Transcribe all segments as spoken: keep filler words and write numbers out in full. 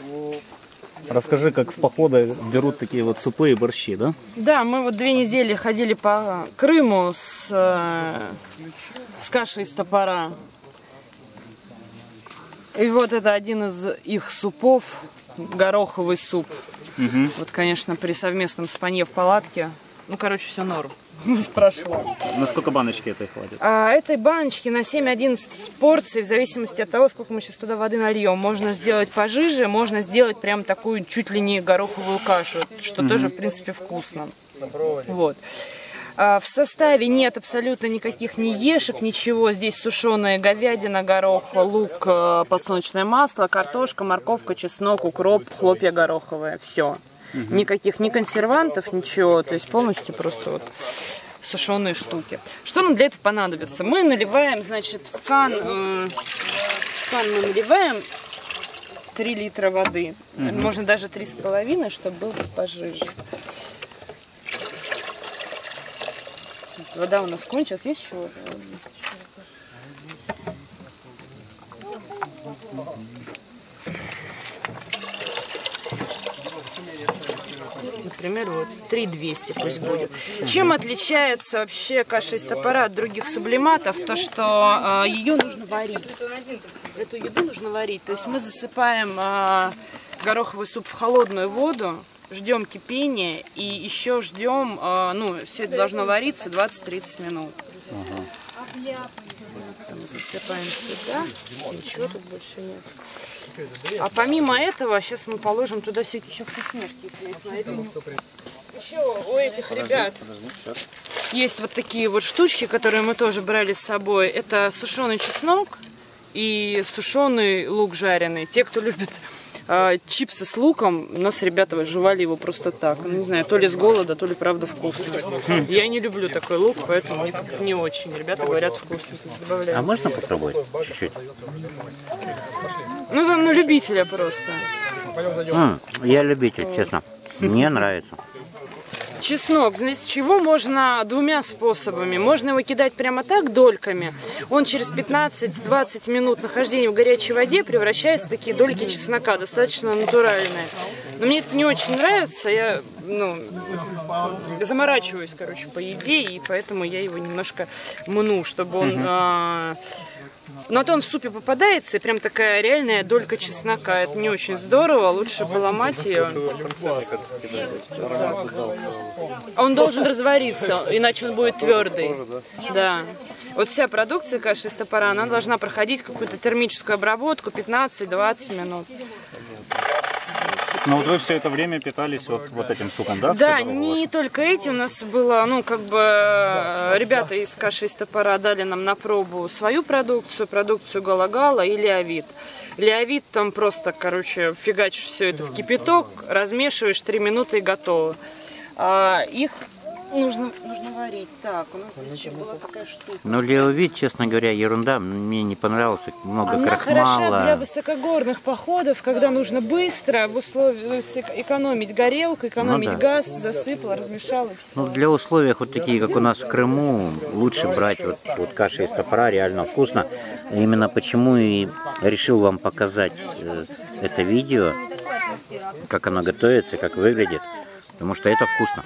Расскажи, как в походы берут такие вот супы и борщи, да? Да, мы вот две недели ходили по Крыму с, с кашей из топора. И вот это один из их супов, гороховый суп. Угу. Вот, конечно, при совместном спанье в палатке. Ну, короче, все норм. Прошло. На сколько баночки этой хватит? А, этой баночки на семь-одиннадцать порций, в зависимости от того, сколько мы сейчас туда воды нальем. Можно сделать пожиже, можно сделать прям такую чуть ли не гороховую кашу, что mm-hmm. тоже, в принципе, вкусно. Вот. А, в составе нет абсолютно никаких ни ешек, ничего. Здесь сушеная говядина, горох, лук, подсолнечное масло, картошка, морковка, чеснок, укроп, хлопья гороховые. Все. Угу. Никаких ни консервантов, ничего. То есть полностью просто вот сушеные штуки. Что нам для этого понадобится? Мы наливаем, значит, в кан, э, в кан мы наливаем три литра воды. Угу. Можно даже три с половиной, чтобы было пожиже. Вода у нас кончилась. Есть еще? Например, вот три двести пусть будет. Чем отличается вообще каша из топора от других сублиматов? То, что э, ее нужно варить. Эту еду нужно варить. То есть мы засыпаем э, гороховый суп в холодную воду, ждем кипения и еще ждем, э, ну, все это должно вариться двадцать-тридцать минут. Ага. Там засыпаем сюда. Ничего тут больше нет. А помимо этого, сейчас мы положим туда всякие еще вкусняшки. Еще у этих ребят есть вот такие вот штучки, которые мы тоже брали с собой. Это сушеный чеснок и сушеный лук жареный. Те, кто любит э, чипсы с луком, у нас ребята жевали его просто так. Ну, не знаю, то ли с голода, то ли правда вкусно. Я не люблю такой лук, поэтому мне как-то не очень. Ребята говорят вкусно. А можно попробовать чуть-чуть? Ну, на любителя просто. М, я любитель, честно. Мне нравится. Чеснок, знаете, чего можно двумя способами. Можно его кидать прямо так, дольками. Он через пятнадцать-двадцать минут нахождения в горячей воде превращается в такие дольки чеснока, достаточно натуральные. Но мне это не очень нравится. Я, ну, заморачиваюсь, короче, по еде, и поэтому я его немножко мну, чтобы он... А... Но то он в супе попадается, и прям такая реальная долька чеснока. Это не очень здорово, лучше поломать ее. Он должен развариться, иначе он будет твердый. Да. Вот вся продукция каши из топора, она должна проходить какую-то термическую обработку пятнадцать-двадцать минут. Но вот вы все это время питались вот, вот этим супом, да? Да, не только этим. У нас было, ну, как бы, ребята из каши из топора дали нам на пробу свою продукцию, продукцию Галагала и Леовит. Леовит там просто, короче, фигачишь все это в кипяток, размешиваешь, три минуты и готово. А их нужно, нужно варить. Так, у нас здесь еще была такая штука. Ну, Леовит, честно говоря, ерунда. Мне не понравилось. Много Она крахмала. хороша для высокогорных походов, когда нужно быстро в условиях экономить горелку, экономить ну, да. газ, засыпал, размешал и все. Ну, для условий вот такие, как у нас в Крыму, лучше брать вот, вот каши из топора, реально вкусно. Именно почему и решил вам показать э, это видео, как оно готовится, как выглядит, потому что это вкусно.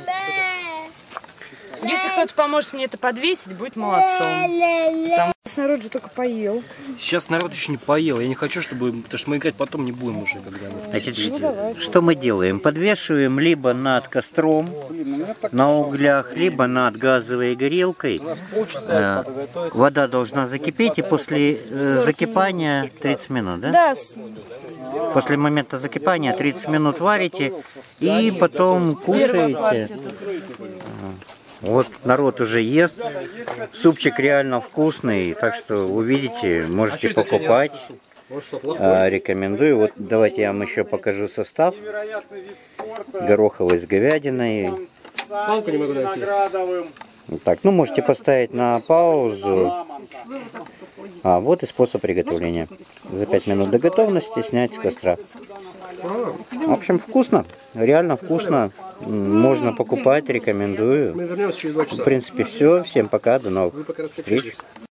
Если кто-то поможет мне это подвесить, будет молодцом. Там народ же только поел. Сейчас народ еще не поел. Я не хочу, чтобы... Потому что мы играть потом не будем уже когда-нибудь. Значит, ну, что мы делаем? Подвешиваем либо над костром, на углях, либо над газовой горелкой. Э, вода должна закипеть, и после э, закипания тридцать минут, да? Да. После момента закипания тридцать минут варите, и потом кушаете. Вот народ уже ест, супчик реально вкусный, так что увидите, можете покупать, а, рекомендую. Вот давайте я вам еще покажу состав. Гороховый с говядиной. Так, ну можете поставить на паузу. А вот и способ приготовления. За пять минут до готовности снять с костра. В общем, вкусно, реально вкусно. Можно покупать, рекомендую. В принципе, все. Всем пока, до новых встреч.